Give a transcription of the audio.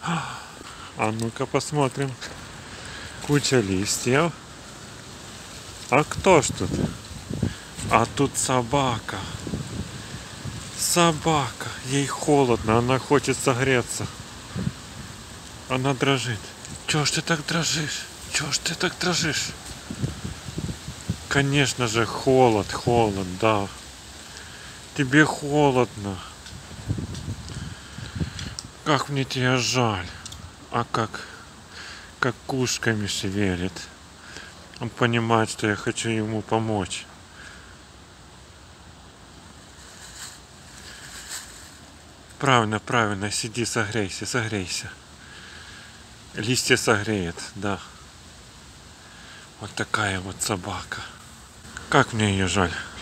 А ну-ка посмотрим. Куча листьев. А кто ж тут? А тут собака. Собака. Ей холодно, она хочет согреться. Она дрожит. Чё ж ты так дрожишь? Чё ж ты так дрожишь? Конечно же, холод, да. Тебе холодно. Как мне тебя жаль. А как ушками шевелит. Он понимает, что я хочу ему помочь. Правильно, правильно, сиди, согрейся, согрейся. Листья согреет, да. Вот такая вот собака. Как мне ее жаль.